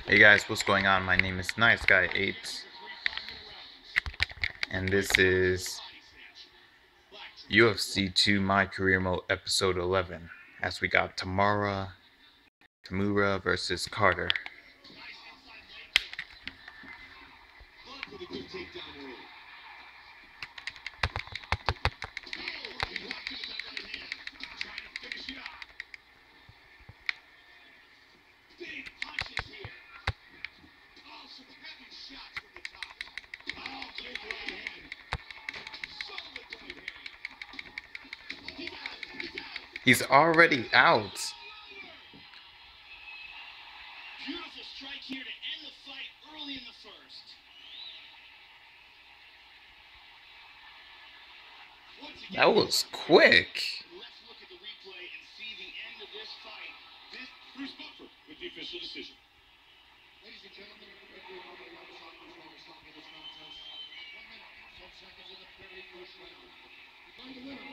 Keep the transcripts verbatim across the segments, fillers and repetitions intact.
Hey guys, what's going on? My name is Nice Guy eight, and this is U F C two My Career Mode episode eleven, as we got Tamara Tamura versus Carter. He's already out. Beautiful strike here to end the fight early in the first. That was quick. Let's look at the replay and see the end of this fight. This Bruce Buffer with the official decision. Ladies and gentlemen, every moment of the longest round of this contest. One minute, ten seconds in the very first round. Find the winner.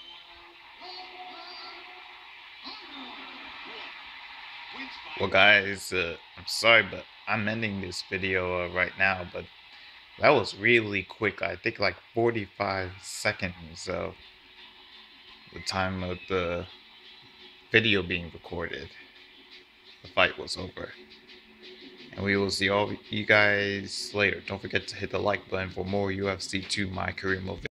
Well guys, uh, I'm sorry, but I'm ending this video uh, right now, but that was really quick. I think like forty-five seconds of the time of the video being recorded. The fight was over. And we will see all you guys later. Don't forget to hit the like button for more U F C two My Career Mode videos.